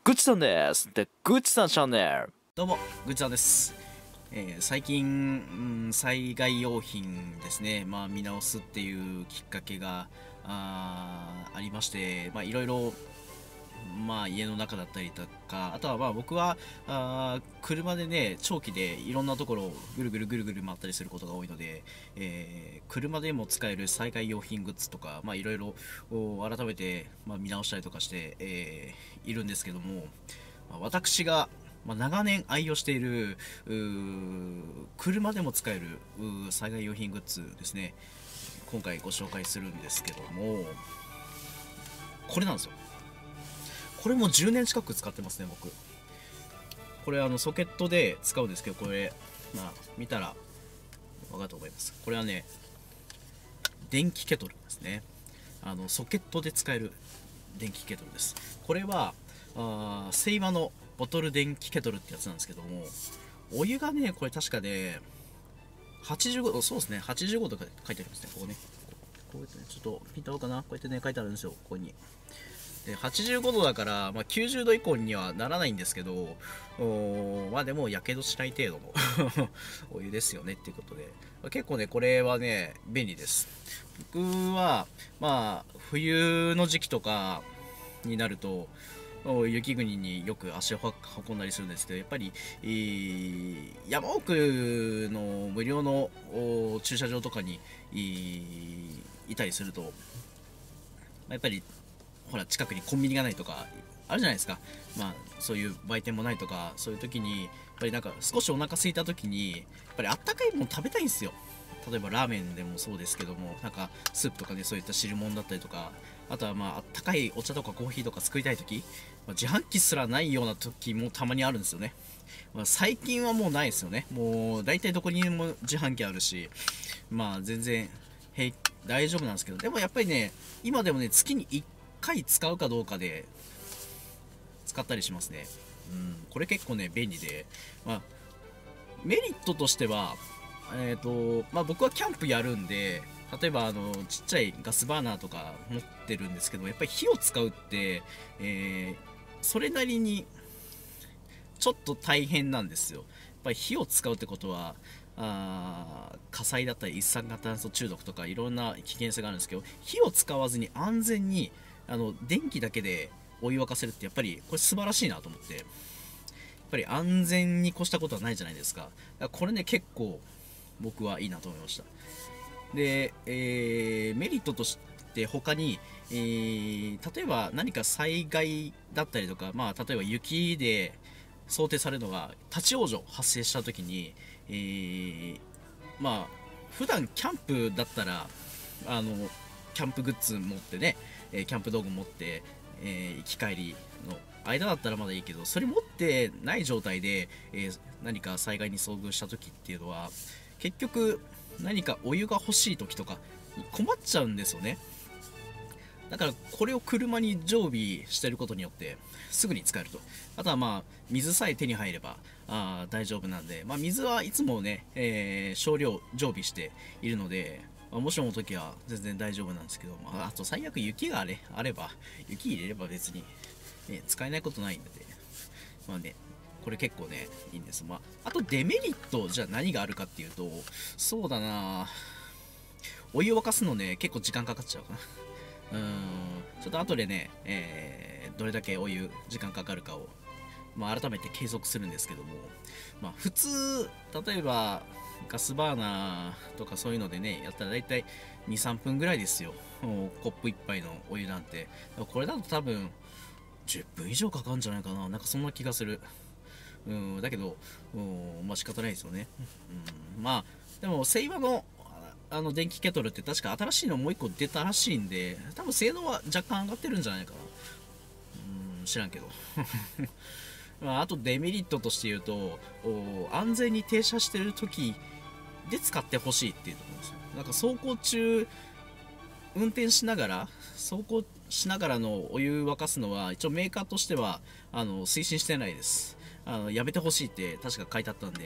ぐっちさんです。で、ぐっちさんチャンネル。 どうも、ぐっちゃんです。最近、災害用品ですね、見直すっていうきっかけがありまして、いろいろ、家の中だったりとか、あとは僕は車でね、長期でいろんなところをぐるぐるぐるぐる回ったりすることが多いので、車でも使える災害用品グッズとか、いろいろ改めて、見直したりとかして、いるんですけども、私が長年愛用している車でも使える災害用品グッズですね、今回ご紹介するんですけども、これなんですよ。これも10年近く使ってますね、僕。これソケットで使うんですけど、これ見たら分かると思います。これはね、電気ケトルですね。ソケットで使える電気ケトルです。これはセイマのボトル電気ケトルってやつなんですけども、お湯がね、これ確かね、85度、そうですね、85度とか書いてありますね、ここね。こうやってね、ちょっとピント合うかな、こうやってね、書いてあるんですよ、ここに。で、85度だから、90度以降にはならないんですけど、でも、やけどしない程度のお湯ですよねっていうことで、結構ね、これはね、便利です。僕は、冬の時期とかになると、雪国によく足を運んだりするんですけど、やっぱり、山奥の無料の駐車場とかにいたりすると、やっぱりほら近くにコンビニがないとかあるじゃないですか。そういう売店もないとか、そういう時にやっぱりなんか少しお腹空いた時にやっぱりあったかいもの食べたいんですよ。例えばラーメンでもそうですけども、なんかスープとかね、そういった汁物だったりとか、あとはあったかいお茶とかコーヒーとか作りたい時、自販機すらないような時もたまにあるんですよね。最近はもうないですよね。もう大体どこにも自販機あるし、全然大丈夫なんですけど、でもやっぱりね、今でもね、月に1回使うかどうかで使ったりしますね。これ結構ね、便利で、メリットとしては、僕はキャンプやるんで、例えばちっちゃいガスバーナーとか持ってるんですけど、やっぱり火を使うって、それなりにちょっと大変なんですよ。やっぱり火を使うってことは火災だったり一酸化炭素中毒とかいろんな危険性があるんですけど、火を使わずに安全に電気だけでお湯沸かせるってやっぱりこれ素晴らしいなと思って、やっぱり安全に越したことはないじゃないですか。だからこれね、結構僕はいいなと思いました。で、メリットとして他に、例えば何か災害だったりとか、例えば雪で想定されるのが立ち往生発生した時に、普段キャンプだったらキャンプグッズ持ってね、キャンプ道具持って、行き帰りの間だったらまだいいけど、それ持ってない状態で、何か災害に遭遇した時っていうのは結局何かお湯が欲しい時とか困っちゃうんですよね。だからこれを車に常備してることによってすぐに使えると。あとは水さえ手に入れば大丈夫なんで、水はいつもね、少量常備しているので、もしもの時は全然大丈夫なんですけど、あと最悪雪があれば、雪入れれば別に、使えないことないんで、これ結構ね、いいんです。あとデメリットじゃあ何があるかっていうと、そうだな、お湯を沸かすのね、結構時間かかっちゃうかな。ちょっと後でね、どれだけお湯時間かかるかを、改めて計測するんですけども、普通例えばガスバーナーとかそういうのでねやったらだいたい 2,3 分ぐらいですよ、コップ1杯のお湯なんて。これだと多分10分以上かかるんじゃないかな、なんかそんな気がする。だけど仕方ないですよね。でもセイバの電気ケトルって確か新しいのもう1個出たらしいんで、多分性能は若干上がってるんじゃないかな。知らんけどあとデメリットとして言うと、安全に停車してる時で使ってほしいっていうところですよ。なんか走行中運転しながら走行しながらのお湯沸かすのは一応メーカーとしては推進してないです。やめてほしいって確か書いてあったんで、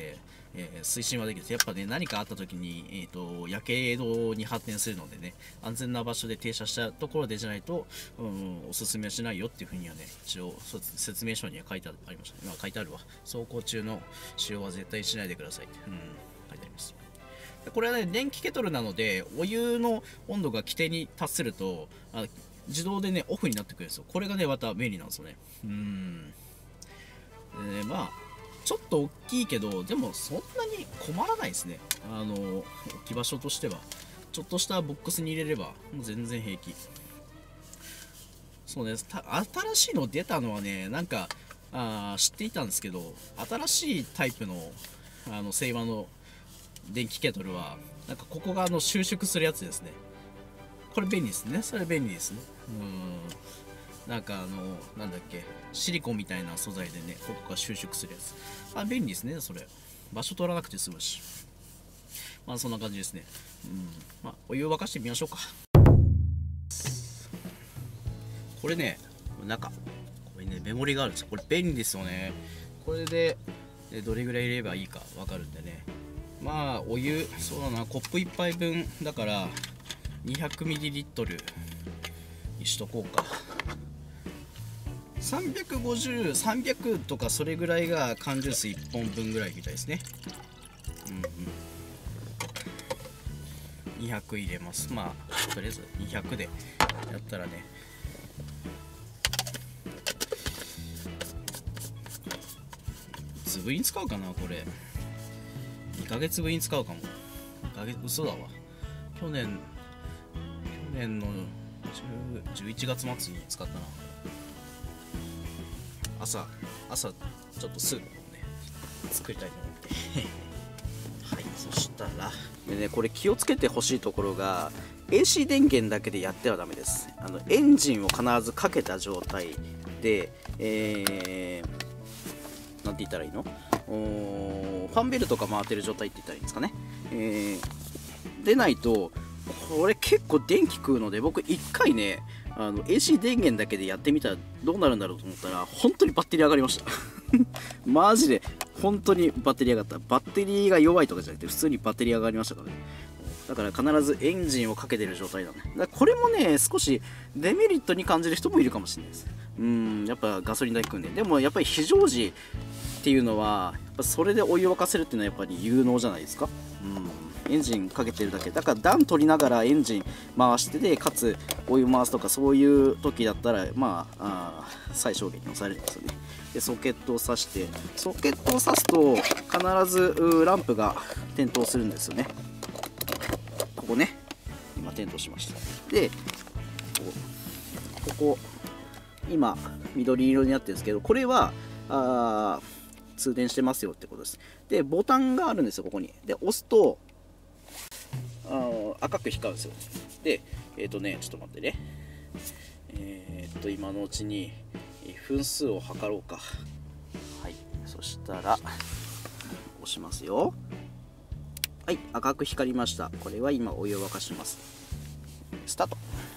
推進はできるんです。やっぱね、何かあった時に、やけどに発展するのでね、安全な場所で停車したところでじゃないと、おすすめはしないよっていうふうにはね、一応説明書には書いてありましたね。まあ、書いてあるわ。走行中の使用は絶対しないでくださいって、書いてあります。これはね、電気ケトルなので、お湯の温度が規定に達すると、自動でね、オフになってくるんですよ。これがね、また便利なんですよね。でね、まあ、ちょっと大きいけど、でもそんなに困らないですね。置き場所としては。ちょっとしたボックスに入れれば、もう全然平気。そうです。新しいの出たのはね、なんか、知っていたんですけど、新しいタイプの、セイバーの電気ケトルは、なんかここが収縮するやつですね。これ便利ですね。それ便利ですね。なんかなんだっけ、シリコンみたいな素材でね、ここが収縮するやつ。便利ですね、それ。場所取らなくて済むし。まあそんな感じですね。まあお湯を沸かしてみましょうか。これね、これね、メモリがあるんですよ。これ便利ですよね。これでどれぐらい入れればいいか分かるんでね。まあお湯、そうだな、コップ1杯分だから 200ml にしとこうか。350、300とかそれぐらいが缶ジュース1本分ぐらいみたいですね。200入れます。まあとりあえず200でやったらね、いつぶりに使うかな、これ2ヶ月ぶりに使うかも。2ヶ月、嘘だわ。去年の11月末に使ったな。朝ちょっとスープをね作りたいと思ってはい、そしたらでね、これ気をつけてほしいところが AC 電源だけでやってはダメです。エンジンを必ずかけた状態で、なんて言ったらいいの、ファンベルとか回ってる状態って言ったらいいんですかね。でないとこれ結構電気食うので、僕1回ねAC 電源だけでやってみたらどうなるんだろうと思ったら、本当にバッテリー上がりましたマジで本当にバッテリー上がった。バッテリーが弱いとかじゃなくて普通にバッテリー上がりましたからね。だから必ずエンジンをかけてる状態だね。だからこれもね、少しデメリットに感じる人もいるかもしれないです。やっぱガソリン代食うんで。でもやっぱり非常時っていうのはやっぱそれでお湯を沸かせるっていうのはやっぱり有能じゃないですか。エンジンかけてるだけだから暖取りながらエンジン回してで、かつお湯回すとかそういう時だったら最小限に抑えれるんですよね。でソケットを挿して、ソケットを挿すと必ずランプが点灯するんですよね。ここね、今点灯しました。でここ今緑色になってるんですけど、これは通電してますよってことです。でボタンがあるんですよ、ここに。で押すと赤く光るんですよ。でちょっと待ってね。今のうちに分数を測ろうか。はい、そしたら押しますよ。はい、赤く光りました。これは今お湯を沸かします。スタート。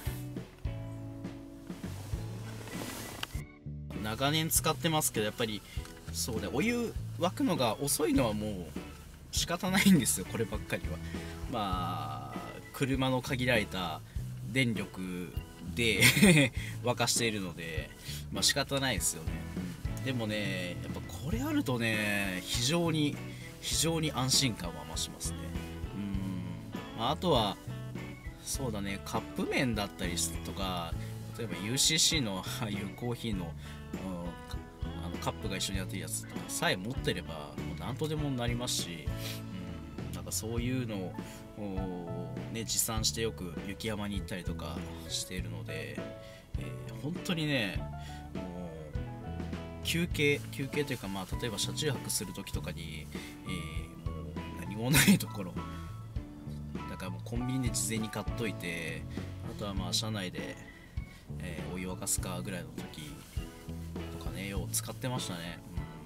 長年使ってますけど、やっぱりそうね、お湯沸くのが遅いのはもう仕方ないんですよ、こればっかりは。まあ車の限られた電力で沸かしているので、仕方ないですよね。でもね、やっぱこれあるとね、非常に安心感は増しますね。あとはそうだね、カップ麺だったりとか、例えば UCC のああいうコーヒーのカップが一緒にやってるやつとかさえ持ってればもう何とでもなりますし、なんかそういうのをね、持参してよく雪山に行ったりとかしているので、本当にね、もう休憩というか、例えば車中泊する時とかに、もう何もないところだからもうコンビニで事前に買っといて、あとは車内で、お湯沸かすかぐらいの時とかね、よう使ってましたね。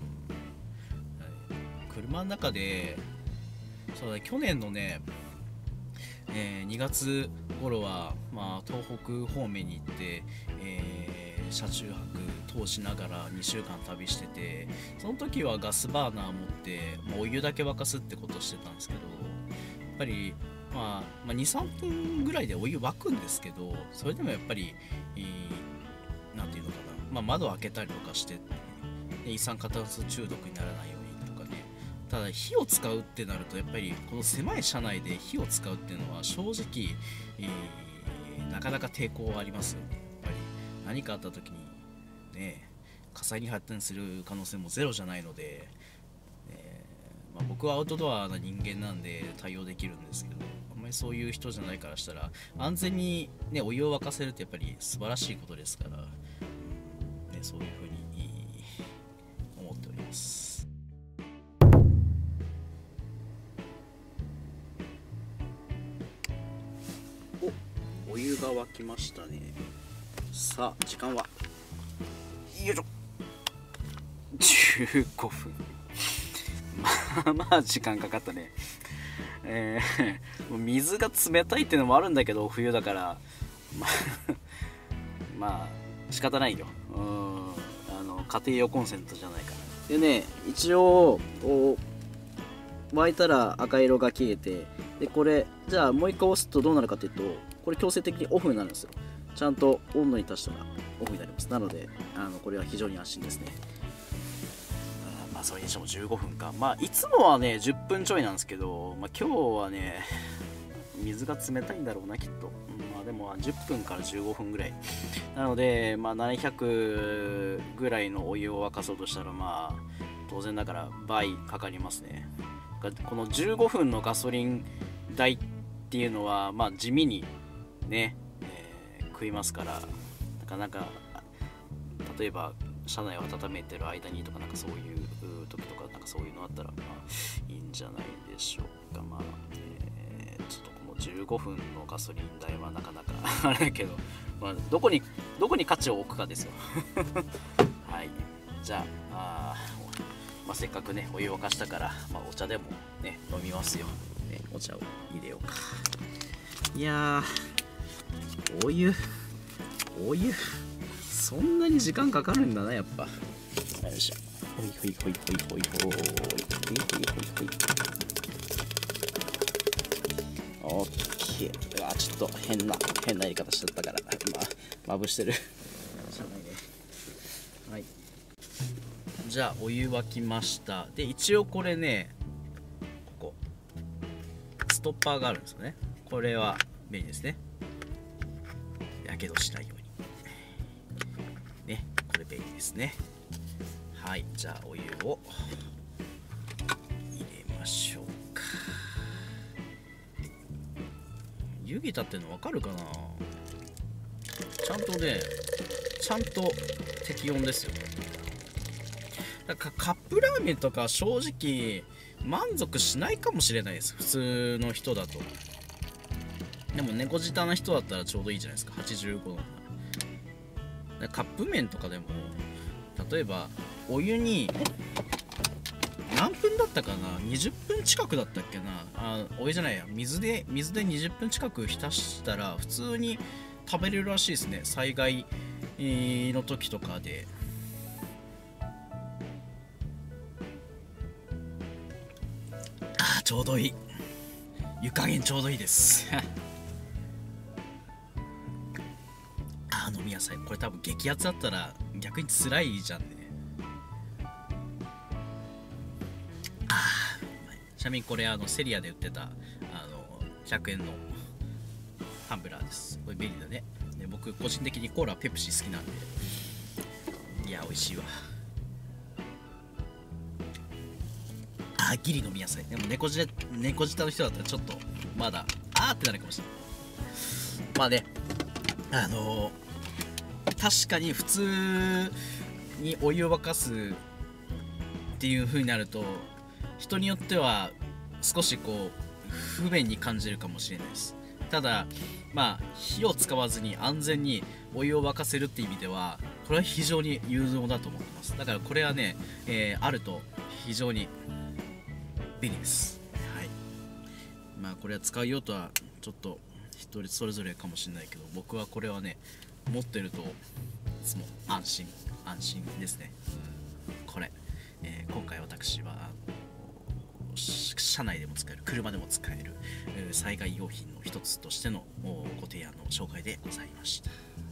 車の中でそうだ、去年のね、2月頃は、東北方面に行って、車中泊通しながら2週間旅してて、その時はガスバーナー持って、お湯だけ沸かすってことをしてたんですけど、やっぱり23分ぐらいでお湯沸くんですけど、それでもやっぱりなんていうのかな、窓を開けたりとかして、一酸化炭素中毒にならないようにとかね。ただ火を使うってなると、やっぱりこの狭い車内で火を使うっていうのは正直、なかなか抵抗はありますよね。やっぱり何かあった時にね、火災に発展する可能性もゼロじゃないので、僕はアウトドアな人間なんで対応できるんですけど、あんまりそういう人じゃないからしたら、安全に、ね、お湯を沸かせるってやっぱり素晴らしいことですから、そういうふうに思っております。お湯が沸きましたね。さあ時間はよいしょ15分まあ時間かかったね。水が冷たいっていうのもあるんだけど、冬だからまあ仕方ないよ。家庭用コンセントじゃないから。でね、一応沸いたら赤色が消えて、でこれじゃあもう一回押すとどうなるかというと、これ強制的にオフになるんですよ。ちゃんと温度に達したらオフになります。なのでこれは非常に安心ですね。それにしても15分か。いつもはね10分ちょいなんですけど、今日はね水が冷たいんだろうなきっと。でも10分から15分ぐらいなので、700ぐらいのお湯を沸かそうとしたら、当然だから倍かかりますね。この15分のガソリン代っていうのは地味にね、食いますから、なかなか例えば車内を温めてる間にとか、そういう時とかそういうのあったらいいんじゃないでしょうか。ちょっとこの15分のガソリン代はなかなかあれだけど、どこに価値を置くかですよはい、じゃあせっかくねお湯を沸かしたから、お茶でもね飲みますよ、ね、お茶を入れようか。いやー、お湯そんなに時間かかるんだな、やっぱ。よいしょ。ほいほいほいほいほいほいほいほいほいほい。オッケー。ちょっと変なやり方しちゃったから、まぶしてる。しゃあないね。はい。じゃあお湯沸きました。で一応これね、ここストッパーがあるんですよね。これは便利ですね。やけどしないようにね、これ便利ですね。はい、じゃあお湯を入れましょうか。湯気立ってるの分かるかな。ちゃんと適温ですよ。だからカップラーメンとか正直満足しないかもしれないです、普通の人だと。でも猫舌な人だったらちょうどいいじゃないですか、85度。カップ麺とかでも例えばお湯に何分だったかな、20分近くだったっけな、お湯じゃないや、水で20分近く浸したら普通に食べれるらしいですね、災害の時とかで。ちょうどいい、湯加減ちょうどいいです飲み野菜、これ多分激アツだったら逆に辛いじゃんね。ちなみにこれセリアで売ってた100円のタンブラーです。これ便利だね。で僕個人的にコーラペプシ好きなんで、いや美味しいわ。ギリ飲み野菜。でも猫舌の人だったらちょっとまだってなるかもしれない。ね、確かに普通にお湯を沸かすっていう風になると、人によっては少し不便に感じるかもしれないです。ただ火を使わずに安全にお湯を沸かせるっていう意味では、これは非常に有能だと思ってます。だからこれはね、あると非常に便利です。はい。これは使う用途はちょっと人それぞれかもしれないけど、僕はこれはね持ってるといつも安心安心ですね。これ、今回私は車内でも使える、車でも使える災害用品の一つとしてのご提案の紹介でございました。